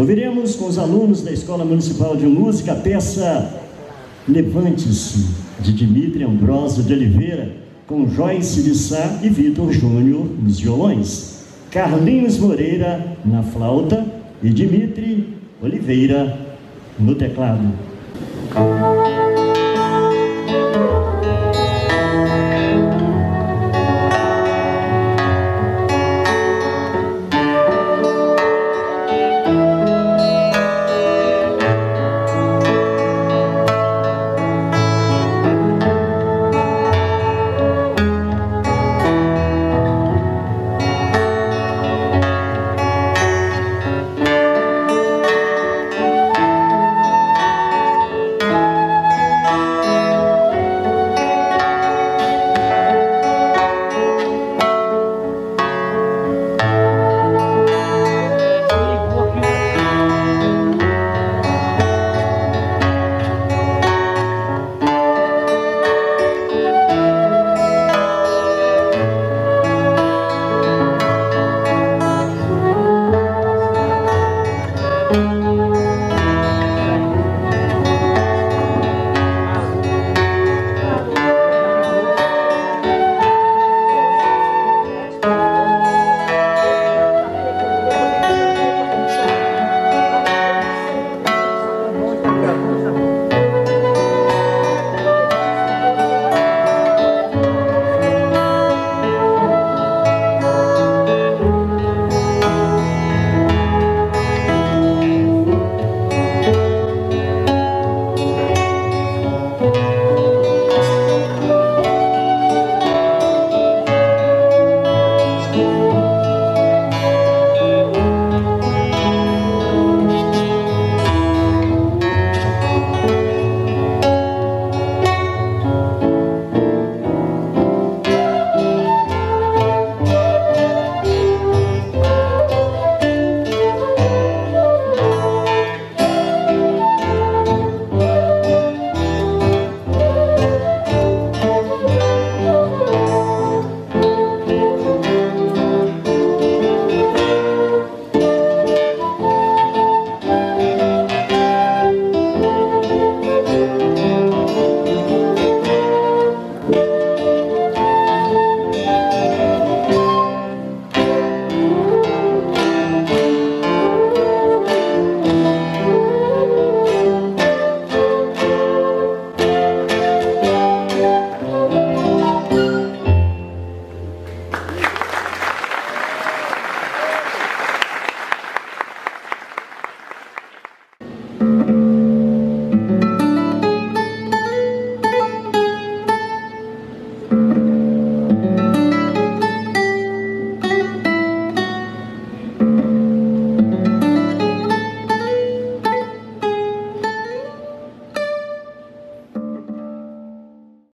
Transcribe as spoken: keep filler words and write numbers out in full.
Ouviremos com os alunos da Escola Municipal de Música a peça Levante-se, de Dimitri Ambrósio de Oliveira, com Joyce de Sá e Vitor Júnior nos violões, Carlinhos Moreira na flauta e Dimitri Oliveira no teclado.